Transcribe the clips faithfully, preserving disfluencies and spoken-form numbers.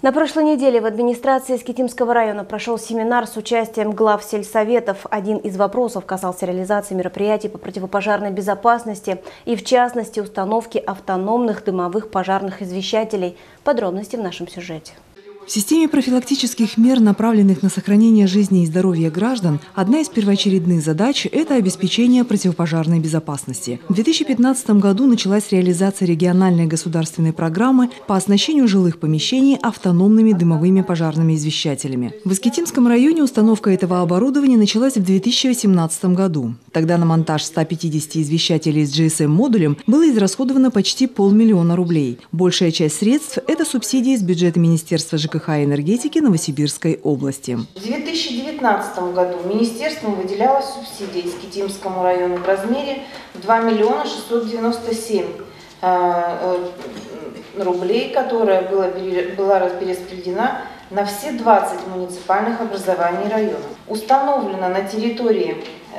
На прошлой неделе в администрации Искитимского района прошел семинар с участием глав сельсоветов. Один из вопросов касался реализации мероприятий по противопожарной безопасности и, в частности, установки автономных дымовых пожарных извещателей. Подробности в нашем сюжете. В системе профилактических мер, направленных на сохранение жизни и здоровья граждан, одна из первоочередных задач – это обеспечение противопожарной безопасности. В две тысячи пятнадцатом году началась реализация региональной государственной программы по оснащению жилых помещений автономными дымовыми пожарными извещателями. В Искитимском районе установка этого оборудования началась в две тысячи восемнадцатом году. Тогда на монтаж ста пятидесяти извещателей с джи эс эм-модулем было израсходовано почти полмиллиона рублей. Большая часть средств – это субсидии из бюджета Министерства ЖКХ и энергетики Новосибирской области. В две тысячи девятнадцатом году министерством выделялась субсидия Искитимскому району в размере два миллиона шестьсот девяносто семь рублей, которая была, была перераспределена на все двадцать муниципальных образований района. Установлено на территории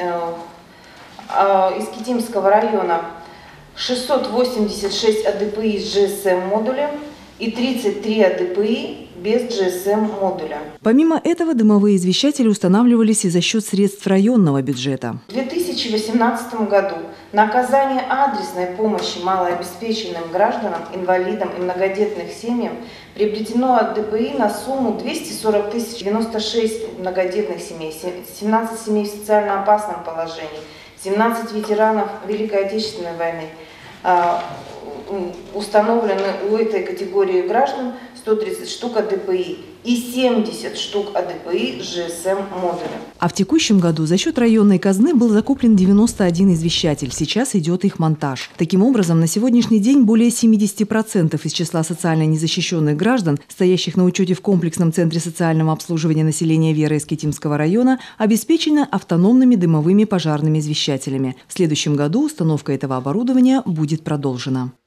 Искитимского района шестьсот восемьдесят шесть а дэ пэ и с джи эс эм-модулем и тридцать три а дэ пэ и без джи эс эм-модуля. Помимо этого, дымовые извещатели устанавливались и за счет средств районного бюджета. В две тысячи восемнадцатом году на оказание адресной помощи малообеспеченным гражданам, инвалидам и многодетным семьям приобретено а дэ пэ и на сумму двести сорок тысяч девяносто шесть многодетных семей, семнадцать семей в социально опасном положении, семнадцать ветеранов Великой Отечественной войны. Установлены у этой категории граждан сто тридцать штук а дэ пэ и и семьдесят штук а дэ пэ и с джи эс эм-модулем. А в текущем году за счет районной казны был закуплен девяносто один извещатель. Сейчас идет их монтаж. Таким образом, на сегодняшний день более семидесяти процентов из числа социально незащищенных граждан, стоящих на учете в комплексном центре социального обслуживания населения Веры Искитимского района, обеспечены автономными дымовыми пожарными извещателями. В следующем году установка этого оборудования будет продолжена.